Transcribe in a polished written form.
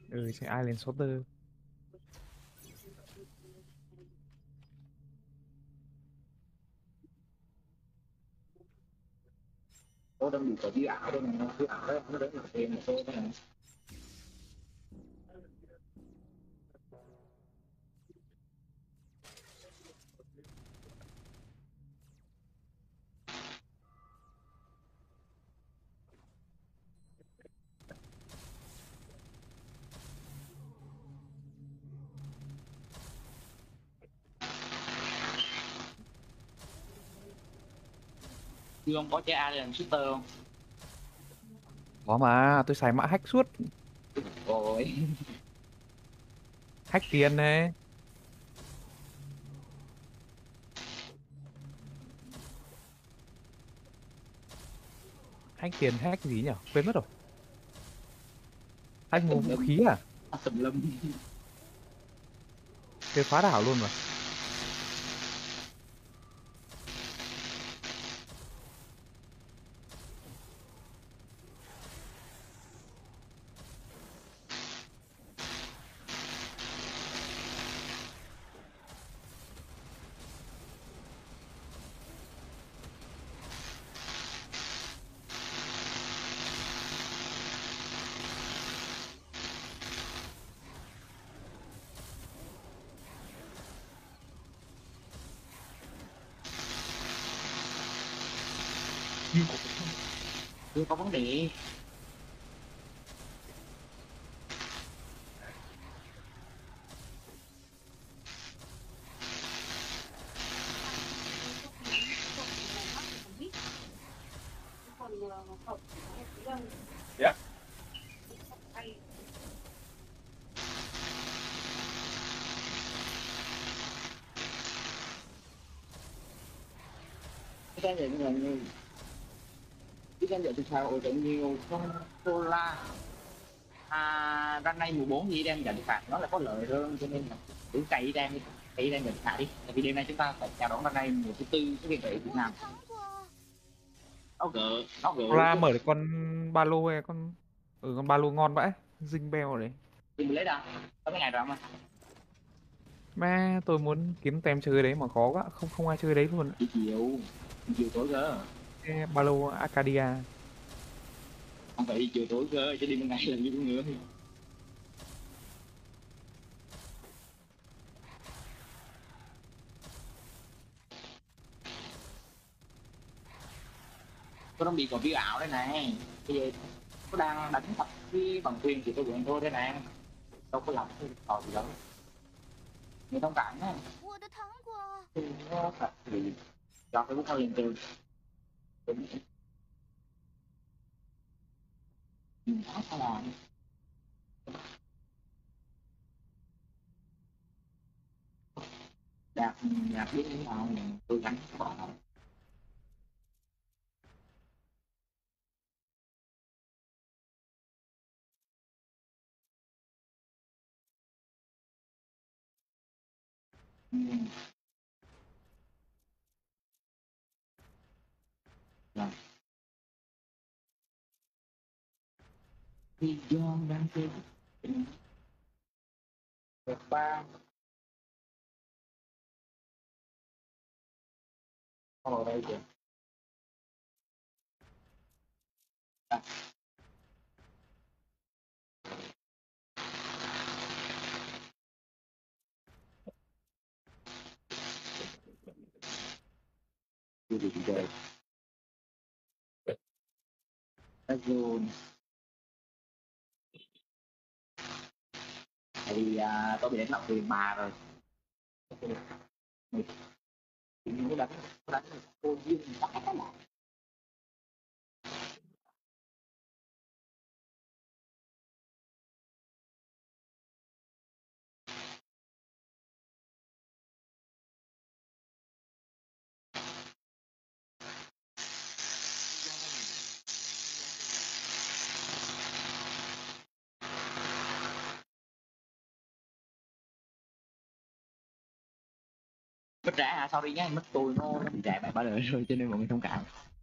Ừ, chạy Island Sorter. Tôi đang bị có cái ảo đây này, cái ảo đấy nó đấy là tiền của tôi này. Chứ không có chơi A làm shooter không? Có mà, tôi xài mã hack suốt. Rồi. Hack tiền này. Hack tiền, hack gì nhỉ? Quên mất rồi. Hack mua Tùm vũ lum, khí à? tùm lum. Chơi phá đảo luôn mà. Chưa có vấn đề. Dạ. Cái này là như cái này thì sao ôi tự nhiều con solar ranh này 14 gì đem nhận phạt nó là có lợi hơn, cho nên là cứ cày đem nhận phạt đi, tại vì đêm nay chúng ta phải chào đón ranh này mùa thứ tư của biên vệ Việt Nam. Nó gỡ Ra chứ. mở được con ba lô hay con. Ừ, con ba lô ngon vãi. Dinh beo đấy. Thì mình lấy đâu có mấy ngày rồi mà. Mà tôi muốn kiếm tem chơi đấy mà khó quá, không không ai chơi đấy luôn. Chị chiều tối cơ, Cái ba lô Arcadia. không phải đi chiều tối cơ chứ đi bên ngày làm gì cũng nữa. Tôi đang bị có biến ảo đây này, bây giờ tôi đang đánh tập cái bằng thuyền thì tôi vẫn thôi đây này, đâu có làm cái trò gì đâu. Người thông cảm á, thì nó thật thì cho cái bút nó lên từ nó sao làm đạt đạt biết thế nào tôi đánh bỏ. Rồi thì John đang chơi được ba ở đây kìa. À, chưa được chơi Azul thì tôi bị đánh lọc tiền bà rồi. Mình cũng đánh cô duyên bắt cái lại. Mất trả hả? Sorry nhé, mất tôi nó bị trả bạn ba đời rồi cho nên mọi người thông cảm.